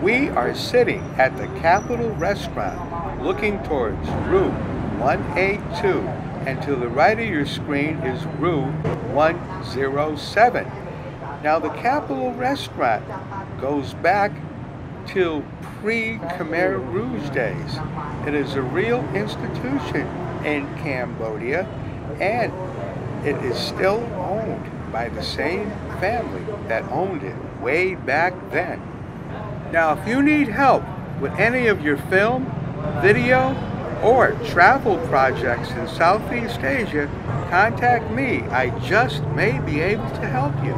We are sitting at the Capitol Restaurant looking towards Route 182, and to the right of your screen is Route 107. Now the Capitol Restaurant goes back till pre-Khmer Rouge days. It is a real institution in Cambodia, and it is still owned by the same family that owned it way back then. Now, if you need help with any of your film, video, or travel projects in Southeast Asia, contact me. I just may be able to help you.